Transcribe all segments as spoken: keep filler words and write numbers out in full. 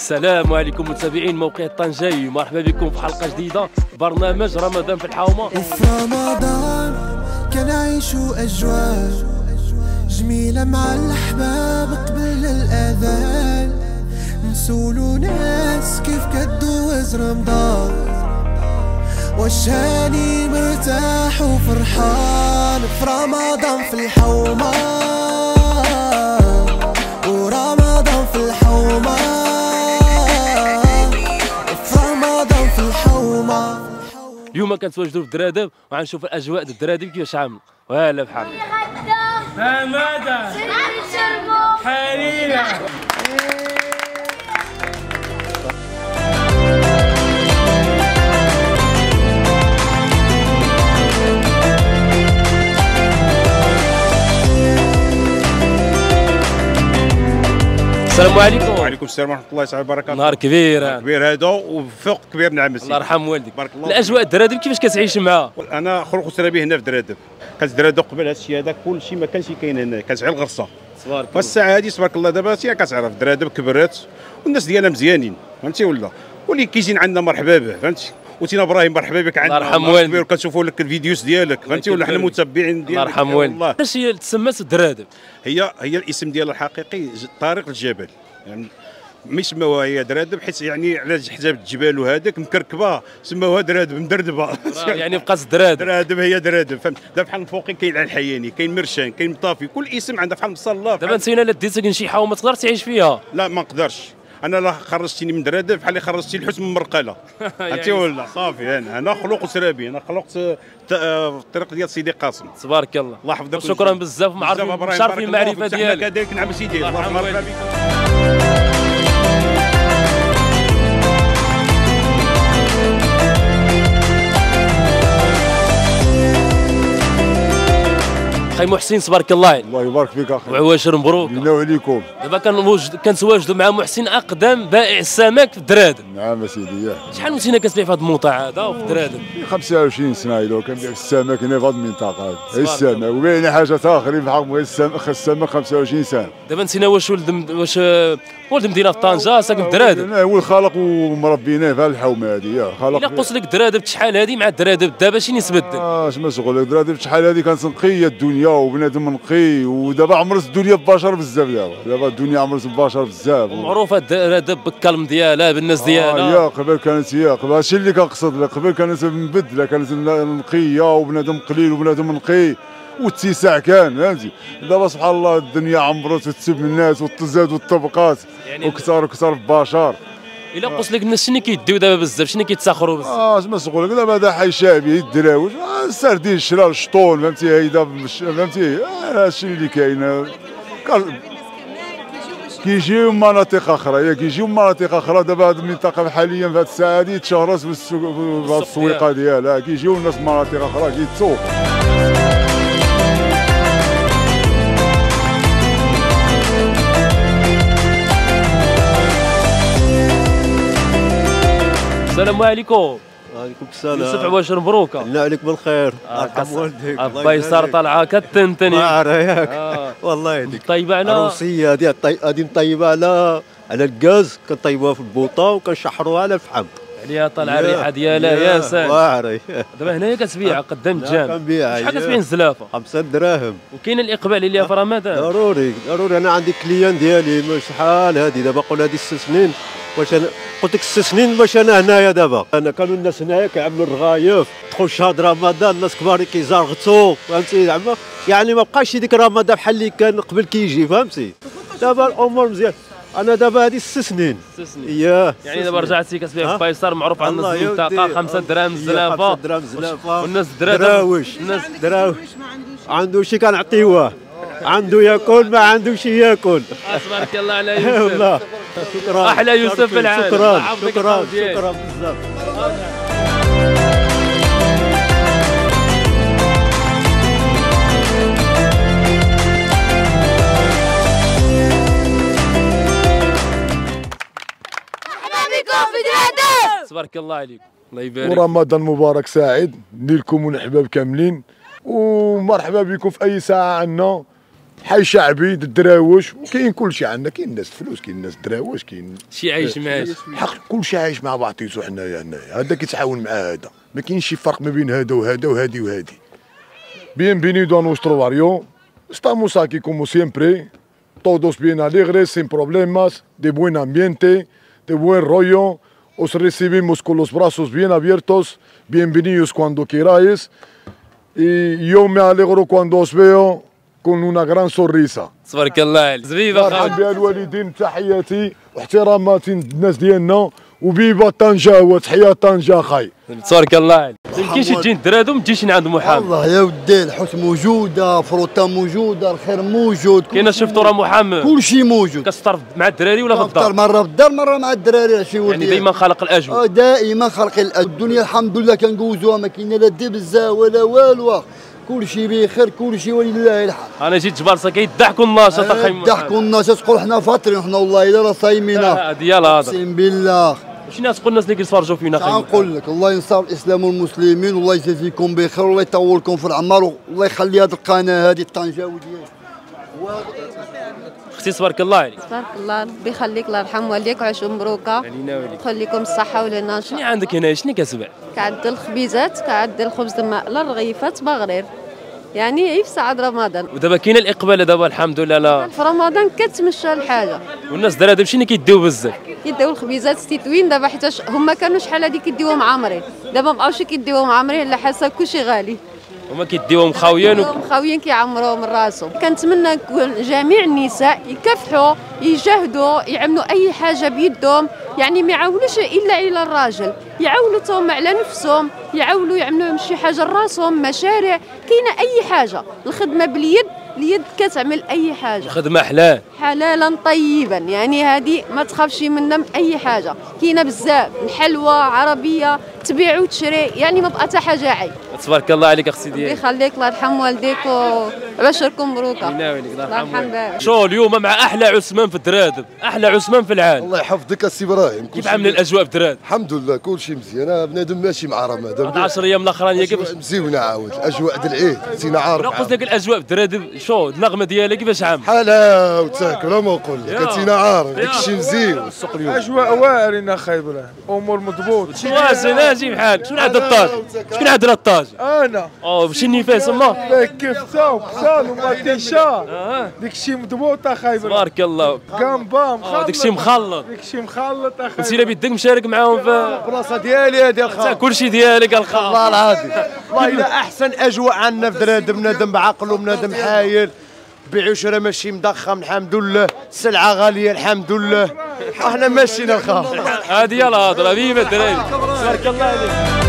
السلام عليكم متابعين موقع طنجاوي، مرحبا بكم في حلقه جديده برنامج رمضان في الحومه. وفي رمضان كنعيشوا اجواء جميله مع الاحباب قبل الاذان، نسولو ناس كيف كدوز رمضان، واش هاني مرتاح وفرحان في رمضان في الحومه، ورمضان في الحومه، في رمضان في الحومه. اليوم كنتواجدوا في الدرادب وغنشوف الاجواء ديال الدرادب كيفاش عامله. وهلا بحال حماده حليله. السلام عليكم. وعليكم السلام ورحمه الله تعالى وبركاته. نهار كبير كبير هذا وفوق كبير نعم. الله يرحم والديك. بارك الله. الاجواء الدرادب كيفاش كتعيش معاها؟ انا خلق وتربيه هنا في درادب، كانت درادب قبل هذا الشيء هذا كلشي ما كانش كاين هنا، كانت غير الغرسه. تبارك الله. فالساعه هذه تبارك الله دابا تي كتعرف درادب كبرات والناس ديالها مزيانين، فهمتي ولا؟ واللي كيجي عندنا مرحبا به، فهمتي؟ وتينا ابراهيم مرحبا بك عندنا. الله يرحم والديك. وكنشوفوا لك الفيديوز ديالك، فهمتي ولا؟ حنا متابعين ديالك. الله يرحم والديك. علاش هي تسمات الدرادب؟ هي هي الاسم ديالها الحقيقي طارق الجبل، يعني مي سماوها هي درادب حيت يعني على حساب الجبال وهذاك مكركبه سماوها درادب مدردبه. يعني بقات درادب. درادب هي درادب، فهمت؟ دابا بحال الفوقي كاين على الحياني، كاين مرشان، كاين مطافي، كل اسم عندها بحال مصلى. دابا انت هنا ديتك شي حومه تقدر تعيش فيها؟ لا ما نقدرش، انا لا خرجتيني من درادب بحال اللي خرجتي الحسن من مرقله. فهمتي ولا؟ صافي انا انا خلق وسرابي، انا خلقت الطريق ديال سيدي قاسم. تبارك الله. الله يحفظك. شكرا بزاف، معرفين المعرفه ديالك. كذلك نعم سيدي. الله مرحبا بك. خي محسن تبارك الله. الله يبارك فيك اخي. وعواشر مبروك. لله وعليكم. دابا كنوجد كنتواجدوا مع محسن اقدم بائع السمك في الدرادب. نعم سيدي. شحال وانت هنا كتبيع في هذا الموطع هذا وفي الدرادب؟ خمسة وعشرين سنه هنا كنبيع في السمك هنا في هذه المنطقه هذه، السمك وباين حاجات اخرين بحال غير السمك. السمك خمسة وعشرين سنه. دابا انت هنا واش ولد واش ولد مدينه طنجه ساكن في الدرادب؟ انا هو الخالق ومربيناه في هذه الحومه هذه. خالق. الا قلت لك الدرادب شحال هذه مع الدرادب دابا شنو يتبدل؟ اه اش ما شغل الدرادب شحال هذه كانت نقيه الدنيا وبنادم نقي، ودابا عمرت الدنيا ببشر بزاف. دابا دابا الدنيا عمرت ببشر بزاف. معروفه الدرادب بالكلم ديالها بالناس ديالها. اه يا قبل كانت هي قبل هادشي اللي كنقصد لك، قبل كانت مبدله، كانت نقيه وبنادم قليل وبنادم نقي واتساع كان، فهمتي؟ دابا سبحان الله الدنيا عمرت وتسب الناس وتزادوا الطبقات يعني وكثر وكثر البشر. الا قلت لك الناس شنو كيديو دابا بزاف، شنو كيتساخروا بزاف؟ اه اش ما نقول لك دابا هذا حي شعبي الدراوش، آه السردين الشرا الشطون، فهمتي؟ هيدا فهمتي؟ آه هادشي اللي كاين. كيجيو مناطق اخرى، يا كيجيو مناطق اخرى. دابا هذه المنطقه حاليا في هذه الساعه هذه تشهرت في هذه السويقه ديالها، كيجيو الناس من مناطق اخرى كيتسوقوا. السلام عليكم. وعليكم السلام. يوسف عواشر مبروك. الله عليك بالخير. الله يرحم والديك. البيصار طالعه كتنتني. ما عرياك. آه. والله يهديك. طيبه على الروسيه هذه هذه مطيبه على على الغاز، كنطيبوها في البوطه وكنشحروها على الفحم. عليها طالعه الريحه ديالها يا سلام. واعري. دابا هنايا كتبيع قدام الجامع. كنبيعها. شحال كتبيع الزلافه؟ خمسة دراهم. وكاين الاقبال اللي في رمضان. ضروري ضروري. انا عندي كليان ديالي شحال هذه دابا قول هذه ست سنين. واش انا قلت لك ست سنين باش انا هنايا دابا. انا كانوا الناس هنايا كيعملوا الرغايف، دخل شهر رمضان الناس كبار كيزرغطوا، فهمتي زعما؟ يعني ما بقاش ديك رمضان بحال اللي كان قبل كيجي، فهمتي؟ دابا الامور مزيان. انا دابا هذه ست سنين. ست سنين. اييه. يعني دابا رجعتي كتبيع في فيصل، معروف عندنا في المنطقه خمسة دراهم الزلافه. خمسة دراهم الزلافه. والناس دراوش. الناس دراوش. عنده شي كنعطيوه، عنده ياكل ما عندوش ياكل. تبارك الله على يوسف. والله شكرا. احلى يوسف في العالم. شكرا شكرا شكرا بزاف. تبارك الله عليك. الله يبارك. ورمضان مبارك سعيد لكم وللحباب كاملين، ومرحبا بكم في اي ساعه عنا. حي شعبي الدراوش وكاين كل شيء عندنا، كاين الناس فلوس، كاين الناس دراوش، كاين شي عايش معاش حق كل شيء عايش مع بعضياتو حنايا هنايا، هذا كيتعاون مع هذا، ما كاينش شي فرق ما بين هذا وهذا وهادي وهادي. Bienvenido a nuestro barrio. Estamos aquí como siempre, todos bien alegres, sin problemas, de buen ambiente, de buen rollo. Os recibimos con los brazos bien abiertos, bienvenidos cuando queráis. Y yo me alegro cuando os veo con una gran sonrisa. تبارك الله عليك. زبيبه مرحبا بالوالدين، تحياتي واحتراماتي للناس ديالنا، وبيبا طنجة وتحية طنجة خاي. تبارك الله عليك. ما يمكنش تجي الدراد وما تجيش عند محمد. والله يا ودي الحوت موجوده، فروتا موجوده، الخير موجود. كاين شفتوا راه محمد كل شيء موجود. كتفطر مع الدراري ولا في الدار؟ مره في الدار مره مع الدراري. شي ولدي يعني ديما خلق الاجواء. دائما خلق الاجواء. الدنيا الحمد لله كنجوزوها، ما كاين لا دبزه ولا والو، كل شيء بخير، كل شيء ولله الحمد. انا جيت جبالسه كيضحكوا الناشط اخي محمد. يضحكوا الناشط، تقول حنا فاطرين، حنا والله الا راه صايمين. ديال هذا اقسم بالله. شنو تقول الناس اللي كيتفرجوا فينا خايب؟ نقول لك الله ينصر الاسلام والمسلمين، والله يجازيكم بخير، والله يطولكم في العمر، والله يخلي هذه القناه هذه الطنجاوي ديالك. اختي تبارك الله عليك. تبارك الله، ربي يخليك، الله يرحم والديك وعيشوا مبروكه. علينا وليك. يخليكم الصحه والهنا. شنو عندك هنا؟ شنو كتباع؟ كعد الخبيزات، كعد الخبز المقلى، الرغيفات، بغرير، يعني عيف سعد رمضان. ودابا كاين الاقبال دابا الحمد لله. لا في رمضان كتمشى الحاجه، والناس درا دابا شنو كيديو بزاف؟ كيديو الخبيزات التطوين دابا، حيت هما كانوا شحال هادي كيديوهم عامرين، دابا مابقاوش كيديوهم عامرين على حسب كلشي غالي. هما كيديوهم خاويين و... مخاويين كيعمروهم من راسهم. كنتمنى جميع النساء يكافحوا، يجاهدوا، يعملوا اي حاجه بيدهم، يعني ما يعاونوش الا الى الراجل، يعاونوا توهم على نفسهم، يعاونوا يعملوا شي حاجه لراسهم، مشاريع، كاينه اي حاجه، الخدمه باليد، اليد كتعمل اي حاجه. الخدمه حلال حلالا طيبا، يعني هذه ما تخافش منها من اي حاجه، كاينه بزاف، الحلوى عربيه تبيع وتشري، يعني ما بقى حتى حاجه عيب. تبارك الله عليك اختي ديالي. ربي يخليك، الله يرحم والديك وبشركم مبروكه. الله يرحم. شو اليوم مع احلى عثمان في الدرادب، احلى عثمان في العالم. الله يحفظك السي ابراهيم. كيف عامل الاجواء في الدرادب؟ الحمد لله كل شيء مزيان، انا بنادم ماشي مع رمضان. هاد عشر ايام الاخرانيه كيفاش؟ مزيونه عاود الاجواء ديال العيد، سينا عارف. ناقص لك الاجواء في الدرادب، شو النغمه ديالها كيفاش عامله؟ حلاوه وتاكل ما نقول لك، سينا عارف داكشي مزيان. السوق اليوم اجواء واعرين اخي ابراهيم، امور مضبوط. واصل اجي بحالك. شكون عندنا الطاجن؟ شكون عندنا الطاجن؟ انا. اوه باش النفاس الله. كفته وبصل وماتيشا، داكشي مضبوط اخي ابراهيم. تبارك الله. كامبا مخلط. داكشي مخلط. داكشي مخلط اخي. انت الا بيدك مشارك معاهم في البلاصه ديالي هذه الخاص. كلشي ديالك الخاص. والله العظيم والله الا احسن اجواء عندنا في درادب، بنادم بعقل وبنادم حايل، بيع وشرا ماشي مضخم الحمد لله، السلعه غاليه الحمد لله، احنا ماشيين الخاص. هذه هي الهضره، فيما الدراري. تبارك الله عليك.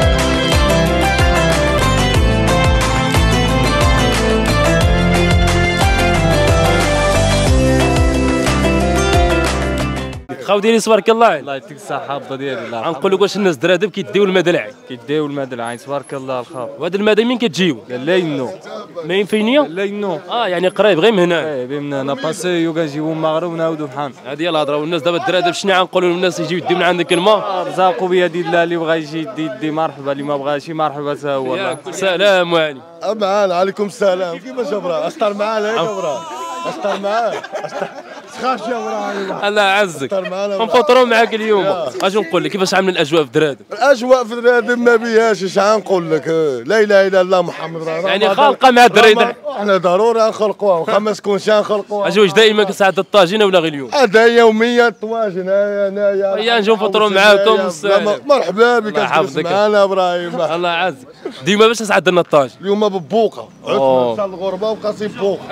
خاو ديالي تبارك الله عليك. الله يعطيك الصحة الضا ديالي. الله غنقول لك واش الناس درادب كيديو المدلعي؟ كيديو المدلعي تبارك الله الخاو. وهاد المدى منين كتجيو؟ قال لينو. ماين فينيا؟ لينو. اه يعني قريب غير من هنا. قريب من هنا، باسيو كنجيبو من المغرب ونعاودو بحال. هذه هي الهضره. والناس دابا الدرادب شنو غنقولوا للناس يجيو يديو من عندك الماء؟ رزاقو بيد الله، اللي بغى يجي يدي يدي مرحبا، اللي ما بغاش مرحبا حتى هو. الله سلام عليكم. معانا عليكم السلام. كيفاش ابراهيم؟ اشطر معانا ياك ابراهيم؟ اشطر معاك؟ تخافش يا ابراهيم. الله يعزك. نفطروا معاك اليوم. اش نقول لك كيفاش عامل الاجواء في درادب؟ الاجواء في درادب ما بيهاش، اش غنقول لك، لا اله الا الله محمد رسول الله. يعني خالقه مع الدراري. احنا ضروري نخلقوها، واخا ما تكونش نخلقوها. اش واش دائما كتساعد الطاجينه ولا غير اليوم؟ هذا يوميا الطواجن هنايا. هيا نجيو نفطروا معاكم. مرحبا بك معنا ابراهيم. الله يعزك. ديما باش تسعد لنا الطاجن. اليوم ببوقه، عدت مشى الغربه وقاسي بوقه.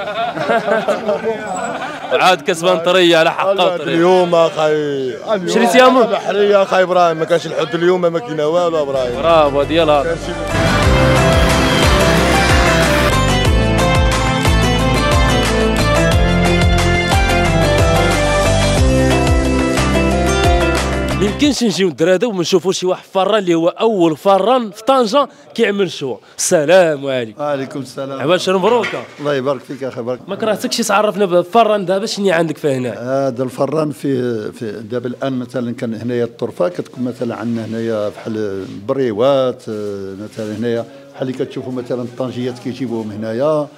عاد كسبان طريه على حق طريه. اليوم اخي شريت يا مو بحريه اخي ابراهيم، ما كانش الحد اليوم، ما كاين والو ابراهيم. برافو ديالها. ميمكنش نجيو الدرادة وما نشوفوا شي واحد فران اللي هو اول فران في طنجة كيعمل شوا. السلام عليكم. وعليكم السلام. عباش مبروكه. الله يبارك فيك اخي بارك. ما كرهتكش تعرفنا بالفران دابا شنو عندك فيه هنا؟ هذا الفران في في دابا الان مثلا كان هنايا الطرفه، كتكون مثلا عندنا هنايا بحال البريوات، مثلا هنايا بحال اللي كتشوفوا مثلا الطنجيات كيجيبوهم هنايا،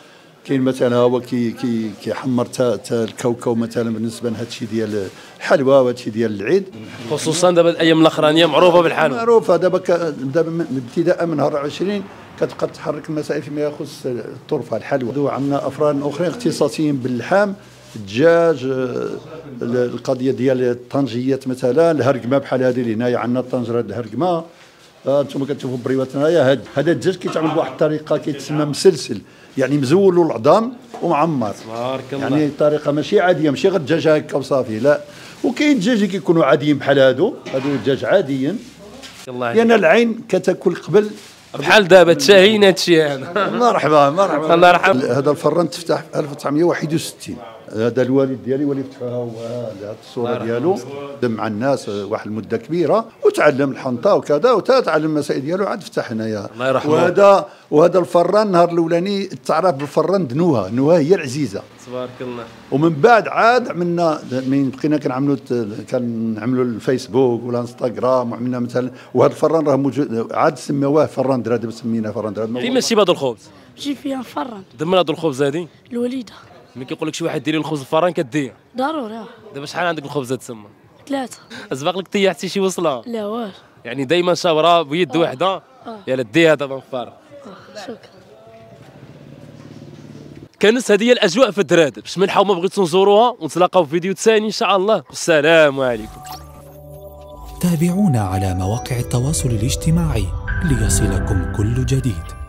كاين مثلا هو كي كي كيحمر تا تا الكاوكاو مثلا بالنسبه لهذا الشيء ديال الحلوى وهذا الشيء ديال العيد، خصوصا دابا الايام الاخرانيه معروفه بالحلوى. معروفه دابا دابا ابتداء من نهار عشرين كتبقى تحرك المسائل فيما يخص الطرفه الحلوى. عندنا افراد اخرين اختصاصيين باللحام، الدجاج، القضيه ديال الطنجيات مثلا، الهرقمه بحال هذه اللي هنايا عندنا الطنجره الهرقمه. انتم كتشوفوا بريوات هنايا هذا الدجاج كيتعمل بواحد الطريقه كيتسمى مسلسل، يعني مزول العظام ومعمر. تبارك الله. يعني طريقه ماشي عاديه، ماشي غير الدجاج هكا وصافي، لا. وكاين الدجاج اللي كيكونوا عاديين بحال هادو، هادو الدجاج عاديين. لان العين كتاكل قبل بحال دابا تشاهينا هادشي هذا. مرحبا مرحبا. الله يرحم. هذا الفران تفتح في ألف وتسعمائة وواحد وستين. هذا الوالد ديالي هو اللي فتحوها، هو هذه الصوره ديالو دم مع الناس واحد المده كبيره وتعلم الحنطه وكذا وتعلم المسائل ديالو عاد فتح هنايا. الله يرحمه. وهذا وهذا الفران النهار الاولاني تعرف بالفران دنوها، نوها هي العزيزه. تبارك الله. ومن بعد عاد عملنا من بقينا كنعملوا كنعملوا الفيسبوك والانستغرام وعملنا مثلا، وهذا الفران راه موجود عاد سموه فران درادب، سميناه فران درادب. فين ماشي بهذا الخبز؟ جي فيها فران دمنا هذا الخبز هذه الوليده. ملي كيقول لك شي واحد ديري الخبز الفران كديه ضروري. دابا شحال عندك الخبزه تسمى؟ ثلاثه. اسبق لك طيحتي شي وصله؟ لا والو. يعني دائما شابره بيد وحده. آه. يلا ديها دابا مفار. آه. شكرا. كانت هذه الاجواء في الدرادب، شملحه وما بغيتوا نزوروها ونتلاقاو في فيديو ثاني ان شاء الله. السلام عليكم. تابعونا على مواقع التواصل الاجتماعي ليصلكم كل جديد.